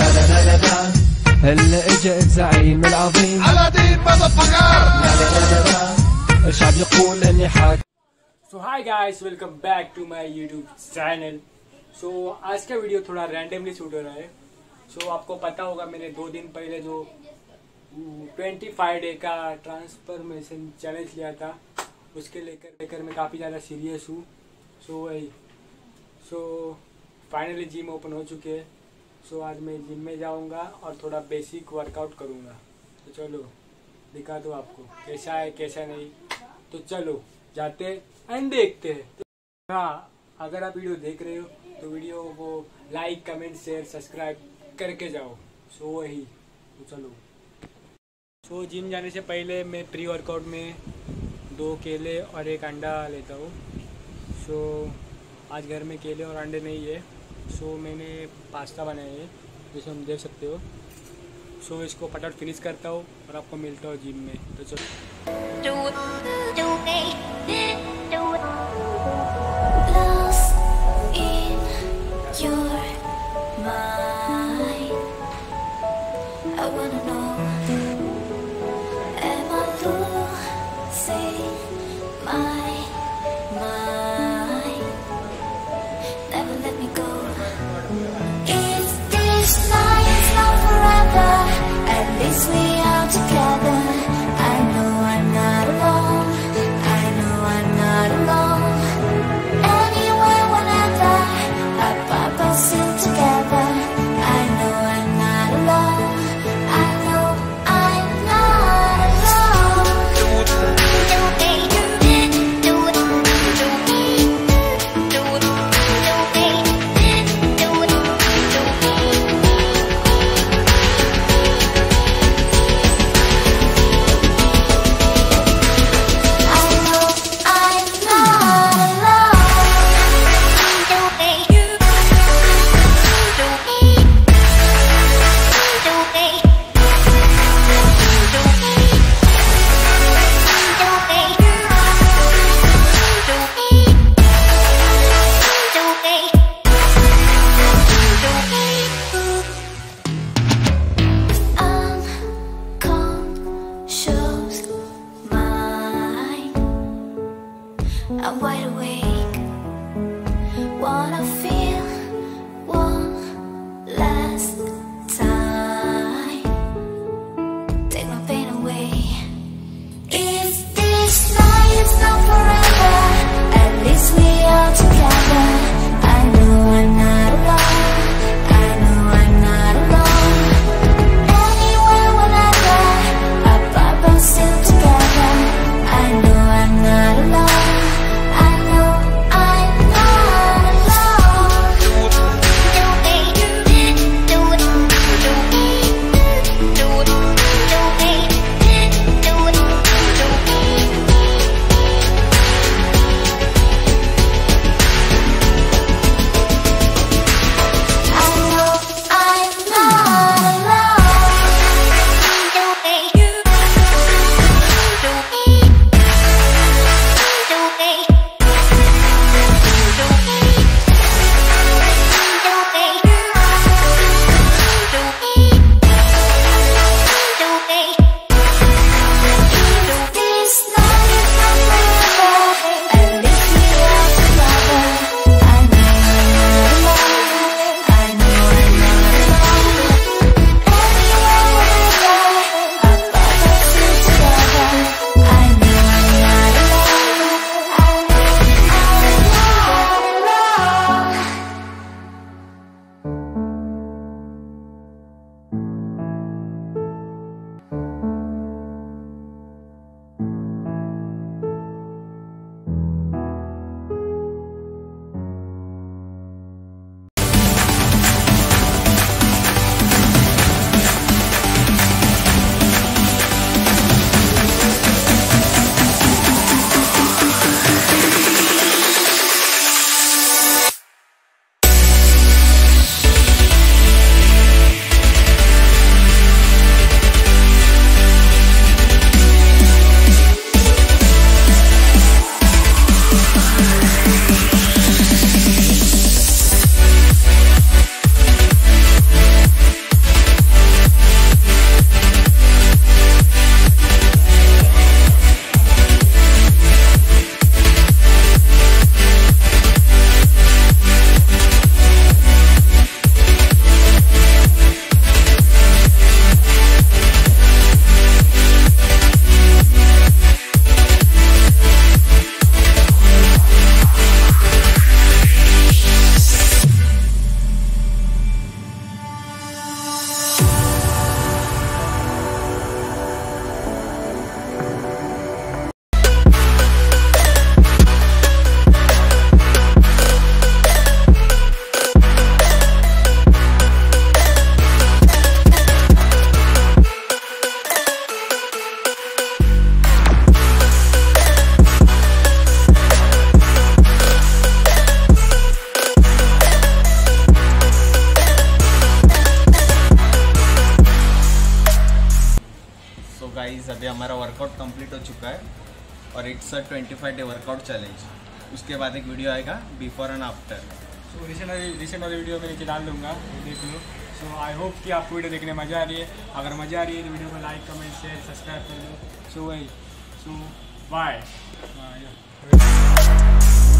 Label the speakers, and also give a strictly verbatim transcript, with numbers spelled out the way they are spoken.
Speaker 1: هلا اجا الزعيم العظيم
Speaker 2: على دين مضفقر.
Speaker 1: الشعب يقول اني حاكم.
Speaker 3: So hi guys, welcome back to my YouTube channel. So आज का video थोड़ा randomly shoot हो रहा है। सो so, आपको पता होगा मैंने दो दिन पहले जो पच्चीस डे का ट्रांसफॉर्मेशन चैलेंज लिया था, उसके लेकर लेकर मैं काफ़ी ज़्यादा सीरियस हूँ। सो वही सो फाइनली जिम ओपन हो चुके हैं। सो so, आज मैं जिम में जाऊँगा और थोड़ा बेसिक वर्कआउट करूँगा। तो चलो दिखा दो आपको कैसा है कैसा नहीं। तो चलो जाते एंड देखते हैं। हाँ, अगर आप वीडियो देख रहे हो तो वीडियो को लाइक कमेंट शेयर सब्सक्राइब करके जाओ। सो वही तो चलो। सो जिम जाने से पहले मैं प्री वर्कआउट में दो केले और एक अंडा लेता हूँ। सो आज घर में केले और अंडे नहीं है। सो मैंने पास्ता बनाया है जैसे हम देख सकते हो। सो इसको फटाफट फिनिश करता हूँ और आपको मिलता हूँ जिम में। तो चलो।
Speaker 4: I'm wide awake, wanna feel one last time, take my pain away. If this night is not forever, at least we are together. I know I'm not alone, I know I'm not alone. Anywhere, whenever, up above, still together. I know I'm not alone.
Speaker 2: Complete हो चुका है और it's a twenty five day workout challenge. उसके बाद एक video आएगा before and after.
Speaker 3: So recent recent वाली video मैं नीचे डाल दूँगा, देख लो। सो आई होप कि आपको वीडियो देखने में मज़ा आ रही है। अगर मज़ा आ रही है तो वीडियो को लाइक कमेंट शेयर सब्सक्राइब कर लो। सो वही सो बाय।